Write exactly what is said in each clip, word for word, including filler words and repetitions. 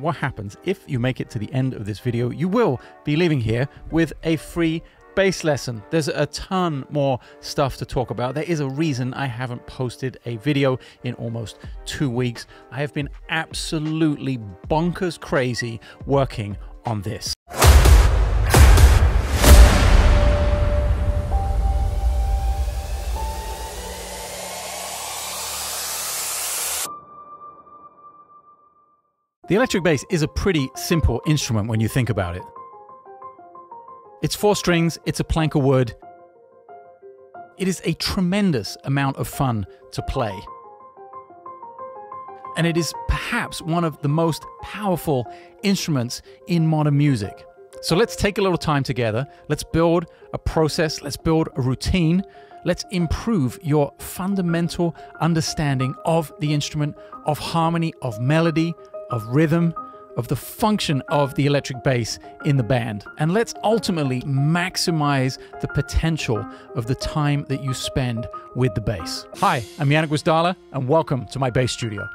what happens if you make it to the end of this video, you will be leaving here with a free bass lesson. There's a ton more stuff to talk about. There is a reason I haven't posted a video in almost two weeks. I have been absolutely bonkers crazy working on this. The electric bass is a pretty simple instrument when you think about it. It's four strings, it's a plank of wood. It is a tremendous amount of fun to play. And it is perhaps one of the most powerful instruments in modern music. So let's take a little time together. Let's build a process, let's build a routine. Let's improve your fundamental understanding of the instrument, of harmony, of melody, of rhythm, of the function of the electric bass in the band. And let's ultimately maximize the potential of the time that you spend with the bass. Hi, I'm Janek Gwizdala, and welcome to my bass studio.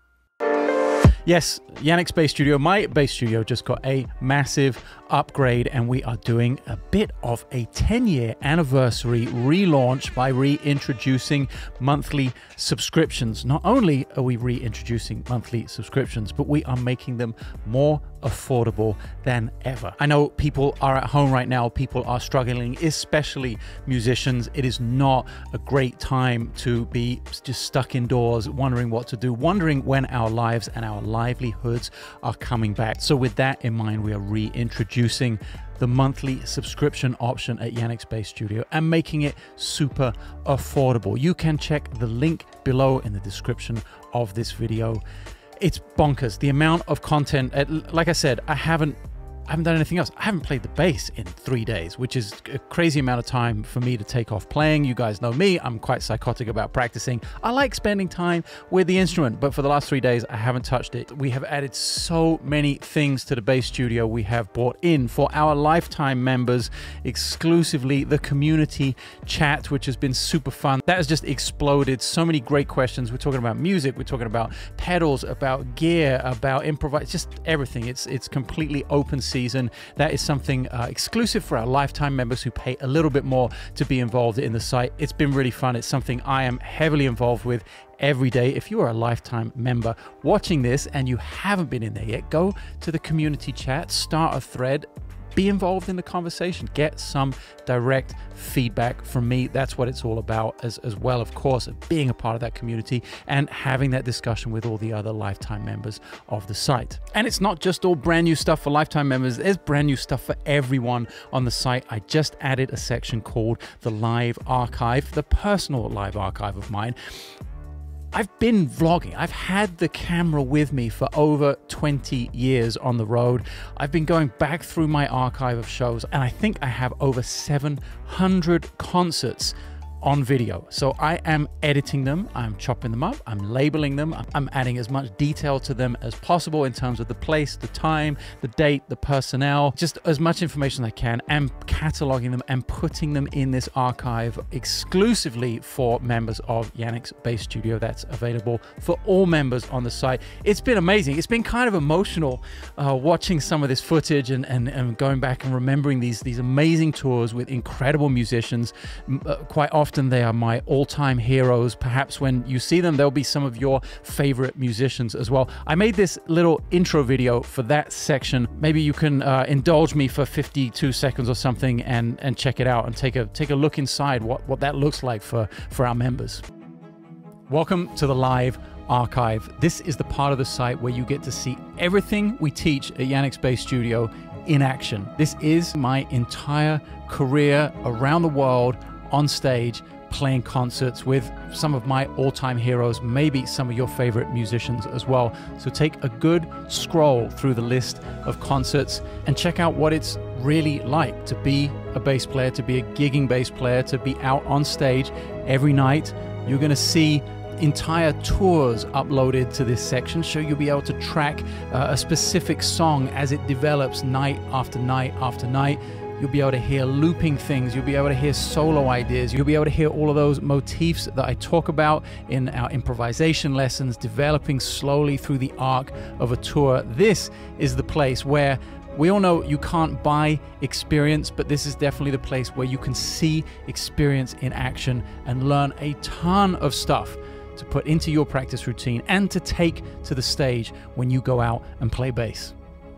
Yes, Janek's bass studio, my bass studio just got a massive upgrade, and we are doing a bit of a ten year anniversary relaunch by reintroducing monthly subscriptions. Not only are we reintroducing monthly subscriptions, but we are making them more affordable than ever. I know people are at home right now, people are struggling, especially musicians. It is not a great time to be just stuck indoors, wondering what to do, wondering when our lives and our livelihoods are coming back. So with that in mind, we are reintroducing the monthly subscription option at Janek's Bass Studio and making it super affordable. You can check the link below in the description of this video. It's bonkers, the amount of content. Like I said, I haven't I haven't done anything else. I haven't played the bass in three days, which is a crazy amount of time for me to take off playing. You guys know me, I'm quite psychotic about practicing. I like spending time with the instrument, but for the last three days, I haven't touched it. We have added so many things to the bass studio. We have brought in for our lifetime members exclusively the community chat, which has been super fun. That has just exploded. So many great questions. We're talking about music, we're talking about pedals, about gear, about improvise, just everything. It's, it's completely open season. That is something uh, exclusive for our lifetime members who pay a little bit more to be involved in the site. It's been really fun. It's something I am heavily involved with every day. If you are a lifetime member watching this and you haven't been in there yet, go to the community chat, start a thread, be involved in the conversation, get some direct feedback from me. That's what it's all about, as, as well, of course, of being a part of that community and having that discussion with all the other lifetime members of the site. And it's not just all brand new stuff for lifetime members, there's brand new stuff for everyone on the site. I just added a section called the Live Archive, the personal live archive of mine. I've been vlogging. I've had the camera with me for over twenty years on the road. I've been going back through my archive of shows, and I think I have over seven hundred concerts on video. So I am editing them, I'm chopping them up, I'm labeling them, I'm adding as much detail to them as possible in terms of the place, the time, the date, the personnel, just as much information as I can, and cataloging them and putting them in this archive exclusively for members of Janek's Bass Studio. That's available for all members on the site. It's been amazing. It's been kind of emotional uh, watching some of this footage and, and, and going back and remembering these, these amazing tours with incredible musicians. Uh, quite often they are my all-time heroes. Perhaps when you see them, there'll be some of your favorite musicians as well. I made this little intro video for that section. Maybe you can uh, indulge me for fifty-two seconds or something and, and check it out and take a, take a look inside what, what that looks like for, for our members. Welcome to the Live Archive. This is the part of the site where you get to see everything we teach at Janek's Bass Studio in action. This is my entire career around the world, on stage, playing concerts with some of my all-time heroes, maybe some of your favorite musicians as well. So take a good scroll through the list of concerts and check out what it's really like to be a bass player, to be a gigging bass player, to be out on stage every night. You're going to see entire tours uploaded to this section, so you'll be able to track uh, a specific song as it develops night after night after night. you'll be able to hear looping things, you'll be able to hear solo ideas, you'll be able to hear all of those motifs that I talk about in our improvisation lessons, developing slowly through the arc of a tour. This is the place where we all know you can't buy experience, but this is definitely the place where you can see experience in action and learn a ton of stuff to put into your practice routine and to take to the stage when you go out and play bass.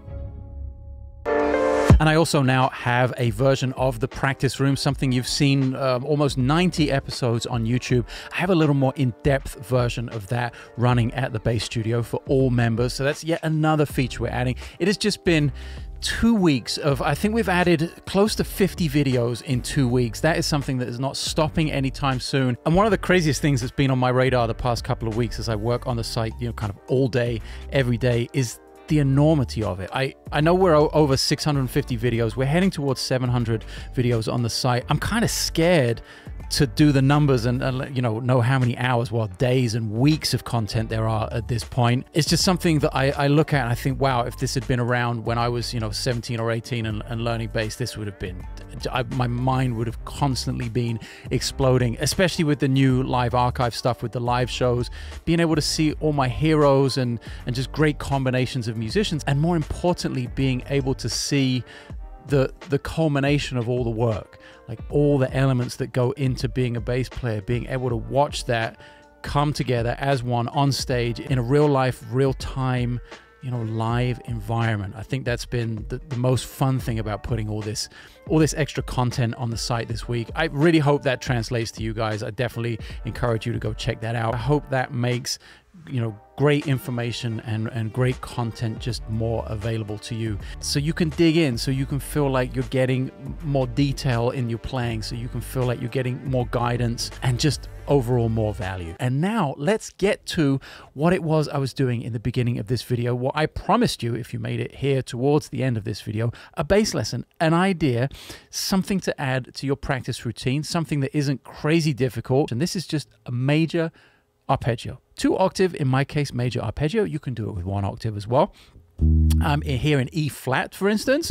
And I also now have a version of the practice room, something you've seen uh, almost ninety episodes on YouTube. I have a little more in-depth version of that running at the Bass Studio for all members. So that's yet another feature we're adding. It has just been two weeks of, I think we've added close to fifty videos in two weeks. That is something that is not stopping anytime soon. And one of the craziest things that's been on my radar the past couple of weeks as I work on the site, you know, kind of all day, every day, is the enormity of it. I, I know we're over six hundred fifty videos. We're heading towards seven hundred videos on the site. I'm kind of scared to do the numbers and, uh, you know, know how many hours, well, days and weeks of content there are at this point. It's just something that I, I look at and I think, wow, if this had been around when I was, you know, seventeen or eighteen and, and learning bass, this would have been, I, my mind would have constantly been exploding, especially with the new live archive stuff, with the live shows, being able to see all my heroes and, and just great combinations of musicians. And more importantly, being able to see the the culmination of all the work, like all the elements that go into being a bass player, being able to watch that come together as one on stage in a real life, real time, you know, live environment. I think that's been the, the most fun thing about putting all this all this extra content on the site this week. I really hope that translates to you guys. I definitely encourage you to go check that out. I hope that makes, you know, great information and, and great content just more available to you, so you can dig in, so you can feel like you're getting more detail in your playing, so you can feel like you're getting more guidance and just overall more value. And now let's get to what it was I was doing in the beginning of this video. What I promised you, if you made it here towards the end of this video, a bass lesson, an idea, something to add to your practice routine, something that isn't crazy difficult. And this is just a major arpeggio. Two octave, in my case, major arpeggio. You can do it with one octave as well. Um, here in E flat, for instance.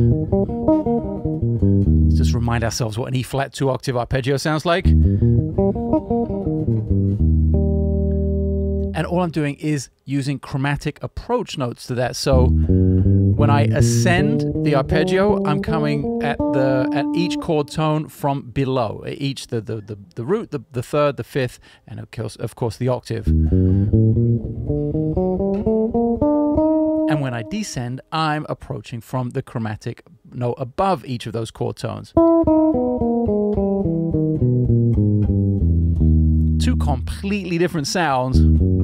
Let's just remind ourselves what an E flat two octave arpeggio sounds like. And all I'm doing is using chromatic approach notes to that. So when I ascend the arpeggio, I'm coming at the at each chord tone from below. Each the the the, the root, the, the third, the fifth, and of course of course the octave. And when I descend, I'm approaching from the chromatic note above each of those chord tones. Two completely different sounds.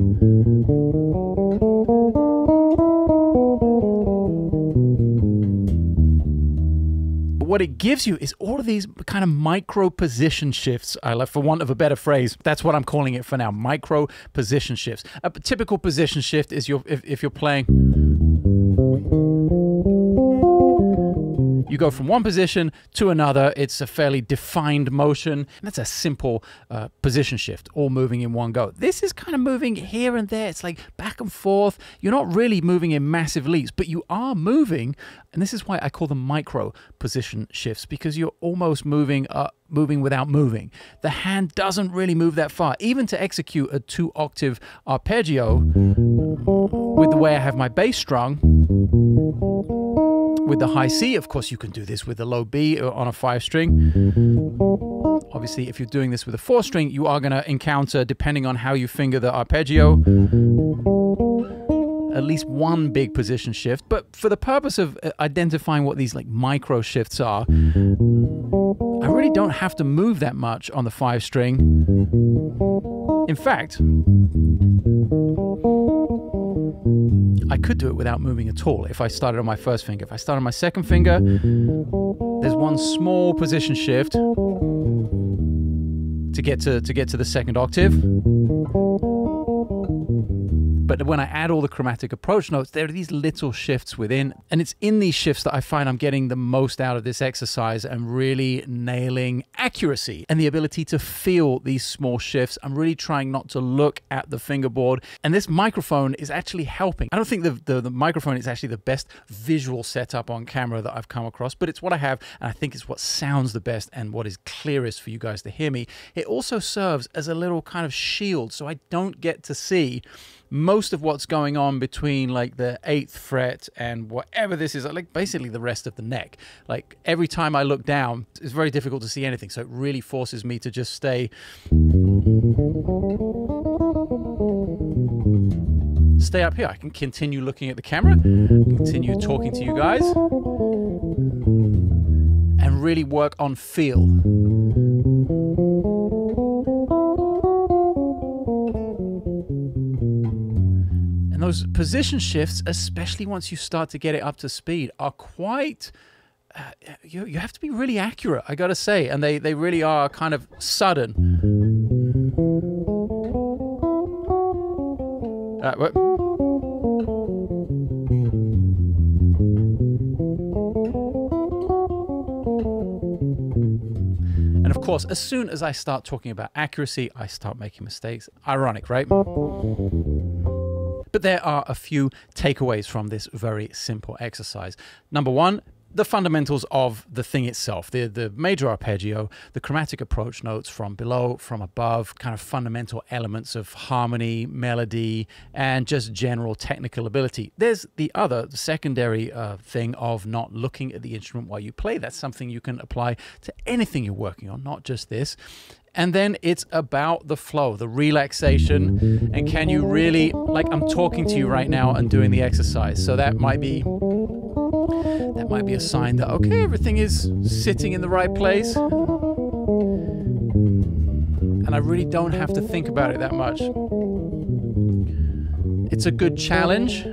But what it gives you is all of these kind of micro position shifts, I love, for want of a better phrase. That's what I'm calling it for now, micro position shifts. A typical position shift is your if, if you're playing, you go from one position to another. It's a fairly defined motion. And that's a simple uh, position shift, all moving in one go. This is kind of moving here and there. It's like back and forth. You're not really moving in massive leaps, but you are moving. And this is why I call them micro position shifts, because you're almost moving uh, moving without moving. The hand doesn't really move that far. Even to execute a two octave arpeggio with the way I have my bass strung, with the high C, of course you can do this with the low B on a five string. Obviously, if you're doing this with a four string, you are going to encounter, depending on how you finger the arpeggio, at least one big position shift. But for the purpose of identifying what these like micro shifts are, I really don't have to move that much on the five string. In fact, I could do it without moving at all if I started on my first finger. If I started on my second finger, there's one small position shift to get to, to get to the second octave. But when I add all the chromatic approach notes, there are these little shifts within. And it's in these shifts that I find I'm getting the most out of this exercise and really nailing accuracy and the ability to feel these small shifts. I'm really trying not to look at the fingerboard. And this microphone is actually helping. I don't think the, the, the microphone is actually the best visual setup on camera that I've come across, but it's what I have. And I think it's what sounds the best and what is clearest for you guys to hear me. It also serves as a little kind of shield, so I don't get to see most of what's going on between like the eighth fret and whatever this is, like basically the rest of the neck. Like every time I look down, it's very difficult to see anything. So it really forces me to just stay stay up here. I can continue looking at the camera, continue talking to you guys, and really work on feel. And those position shifts, especially once you start to get it up to speed, are quite, uh, you, you have to be really accurate, I gotta say, and they, they really are kind of sudden. Uh, what? And of course, as soon as I start talking about accuracy, I start making mistakes. Ironic, right? But there are a few takeaways from this very simple exercise. Number one, the fundamentals of the thing itself, the, the major arpeggio, the chromatic approach notes from below, from above, kind of fundamental elements of harmony, melody, and just general technical ability. There's the other, the secondary uh, thing of not looking at the instrument while you play. That's something you can apply to anything you're working on, not just this. And then it's about the flow, the relaxation, and can you really, like I'm talking to you right now and doing the exercise. So that might be, that might be a sign that, okay, everything is sitting in the right place. And I really don't have to think about it that much. It's a good challenge.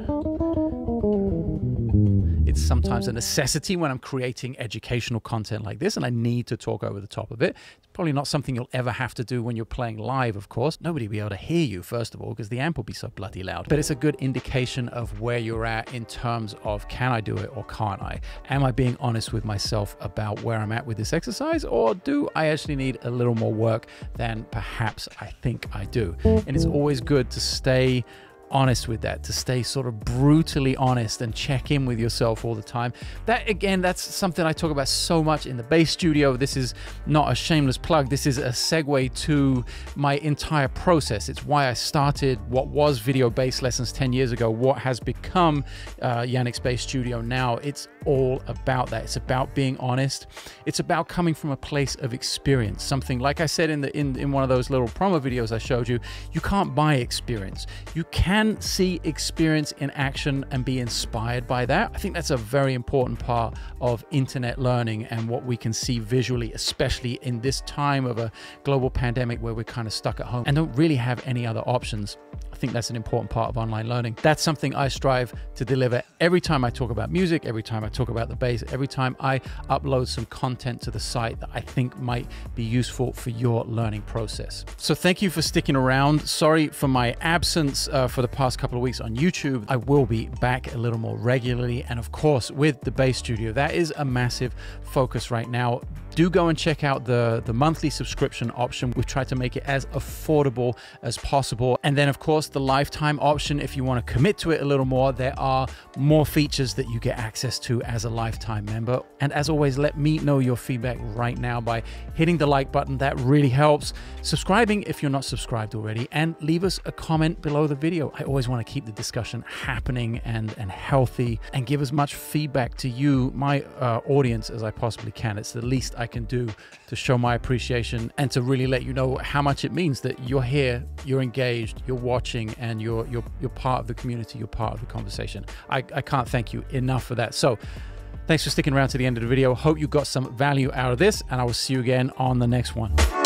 It's sometimes a necessity when I'm creating educational content like this and I need to talk over the top of it. It's probably not something you'll ever have to do when you're playing live, of course. Nobody will be able to hear you, first of all, because the amp will be so bloody loud. But it's a good indication of where you're at in terms of, can I do it or can't I? Am I being honest with myself about where I'm at with this exercise, or do I actually need a little more work than perhaps I think I do? And it's always good to stay honest with that, to stay sort of brutally honest and check in with yourself all the time. That, again, that's something I talk about so much in the bass studio. This is not a shameless plug. This is a segue to my entire process. It's why I started what was video bass lessons ten years ago, what has become uh, Janek's Bass Studio now. It's all about that. It's about being honest. It's about coming from a place of experience. Something like I said in the in, in one of those little promo videos I showed you, you can't buy experience. You can see experience in action and be inspired by that. I think that's a very important part of internet learning and what we can see visually, especially in this time of a global pandemic where we're kind of stuck at home and don't really have any other options. I think that's an important part of online learning. That's something I strive to deliver every time I talk about music, every time I talk about the bass, every time I upload some content to the site that I think might be useful for your learning process. So thank you for sticking around. Sorry for my absence uh, for the past couple of weeks on YouTube. I will be back a little more regularly. And of course, with the Bass Studio, that is a massive focus right now. Do go and check out the, the monthly subscription option. We've tried to make it as affordable as possible. And then, of course, the lifetime option, if you want to commit to it a little more, there are more features that you get access to as a lifetime member. And as always, let me know your feedback right now by hitting the like button. That really helps. Subscribing if you're not subscribed already, and leave us a comment below the video. I always want to keep the discussion happening and, and healthy, and give as much feedback to you, my uh, audience, as I possibly can. It's the least I can do to show my appreciation and to really let you know how much it means that you're here, you're engaged, you're watching, and you're you're you're part of the community, you're part of the conversation. I, I can't thank you enough for that. So thanks for sticking around to the end of the video. Hope you got some value out of this, and I will see you again on the next one.